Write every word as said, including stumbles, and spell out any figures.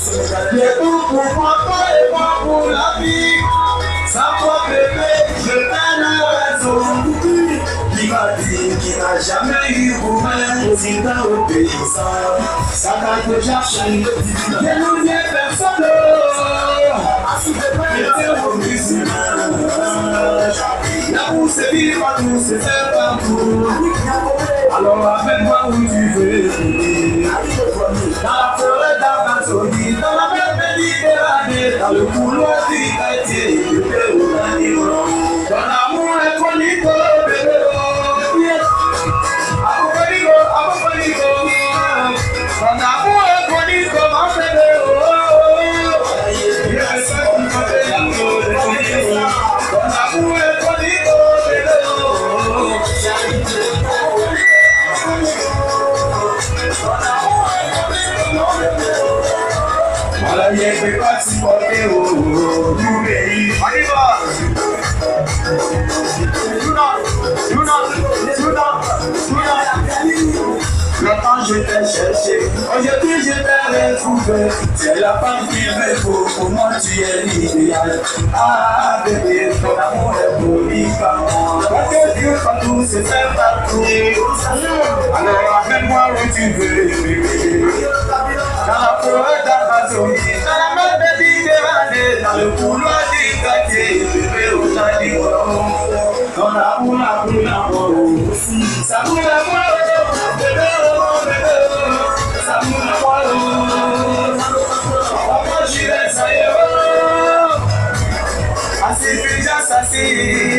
J'ai tout pour moi, toi et moi pour la vie. Sans toi bébé, je t'aime la raison. Qui m'a dit qu'il n'a jamais eu pour même président au pays sans. Ça n'a déjà changé. Je nous ai personne. J'étais au musulman. L'amour c'est vivre, l'amour c'est faire partout. Alors amène-moi où tu veux. Dans la forêt d'Amazonie, dans la mer Méditerranée, dans le couloir du quartier, ton amour est conico, bébé. Abou-conico, abou-conico. Ton amour est conico, ma bébé. Il est ça qui m'a fait l'amour. Ton amour est conico, bébé. Voilà, il n'y a pas de supporter au pays. On y va. Longtemps je t'ai cherché, aujourd'hui je t'ai retrouvé. C'est la femme qu'il me faut, pour moi tu es l'idéal. Ah bébé, ton amour est polygamant. Parce que Dieu partout, c'est faire partout. Alors amène-moi où tu veux, bébé. Dans la forêt d'Amazonie, dans la mer Méditerranée, dans le couloir du quartier, bébé au jardin. Ton amour, l'amour, l'amour. Ça boule la voix, bébé. Así,